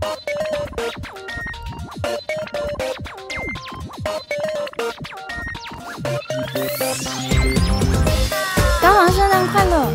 高王圣诞快乐！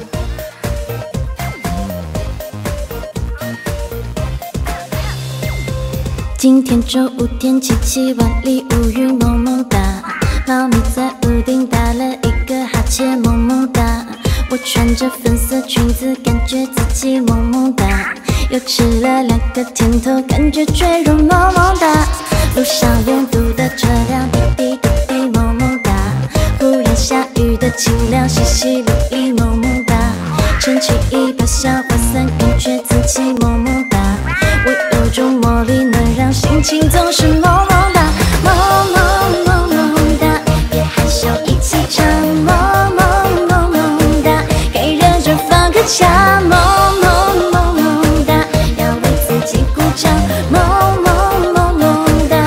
今天周五天气7万里乌云蒙蒙哒，猫咪在屋顶打了一个哈欠萌萌哒。我穿着粉色裙子，感觉自己萌萌哒，又吃了2个甜头，感觉赘肉萌萌哒。路上拥堵的车辆滴滴滴滴萌萌哒，忽然下雨的清凉淅淅沥沥萌萌哒，撑起一把小花伞，感觉自己萌萌哒。我有种魔力，能让心情总是萌萌哒，萌萌萌萌哒，别害羞，一起唱，萌萌萌萌哒，给人生放个假，萌萌萌萌哒，要为自己鼓掌，萌萌萌萌哒，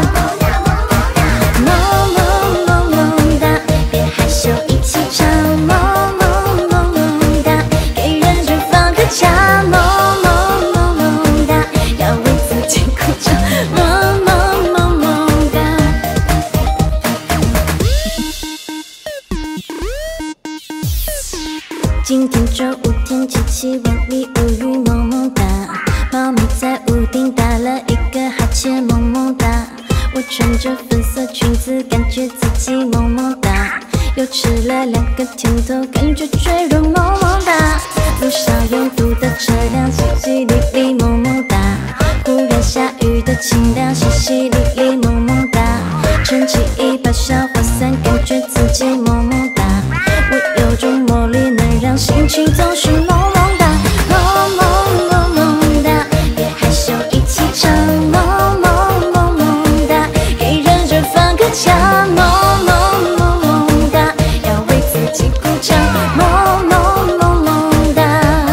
萌萌萌萌哒，别害羞，一起唱，萌萌萌萌哒，给人生放个假，萌萌萌萌哒，要为自己鼓掌，萌萌萌萌哒。今天周五天气7万里乌云蒙蒙哒，猫咪在屋顶打了一个哈欠萌萌哒。我穿着粉色裙子，感觉自己萌萌哒，又吃了2个甜头，感觉赘肉萌萌哒。路上拥堵的车辆淅淅沥沥萌萌哒，忽然下雨的清凉淅淅沥沥萌萌哒，撑起一把小花伞，感觉自己萌萌哒。我有种魔力，能让心情总是萌萌哒，萌萌萌萌哒，别害羞，一起唱，萌萌萌萌哒，给人生放个假，萌萌萌萌哒，要为自己鼓掌，萌萌萌萌哒，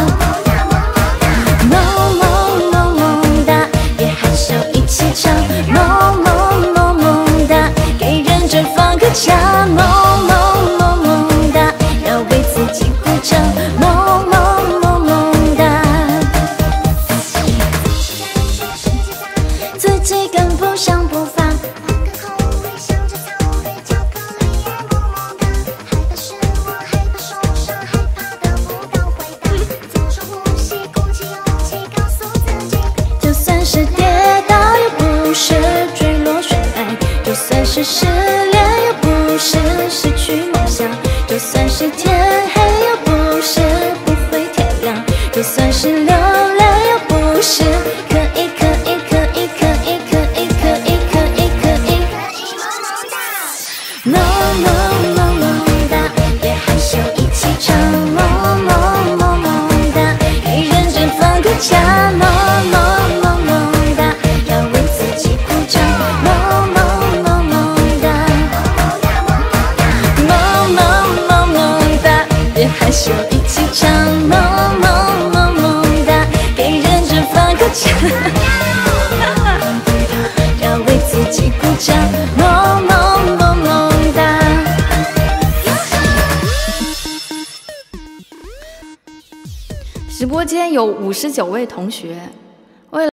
萌萌萌萌哒，别害羞，一起唱，萌萌萌萌哒，给人生放个假，萌萌萌萌哒，要为自己鼓掌，萌萌萌萌哒。自己跟不上步伐，换个口味，想着草莓巧克力也萌萌哒。害怕失望，害怕受伤，害怕得不到回答。走深呼吸，鼓起勇气，告诉自己，就算是跌倒，又不是坠落悬崖；就算是失恋，又不是失去梦想；就算是天黑，又不是不会天亮；就算是流泪，又不是可以可以可以可以可以可以可以可以萌萌萌萌哒，别害羞，一起唱，萌萌萌萌哒，给人生放个假，萌萌萌萌哒，要为自己鼓掌，萌萌萌萌哒，萌萌萌萌哒，别害羞，一起唱，萌萌萌萌哒，给人生放个假，要为自己鼓掌，萌萌萌萌哒。 直播间有59位同学，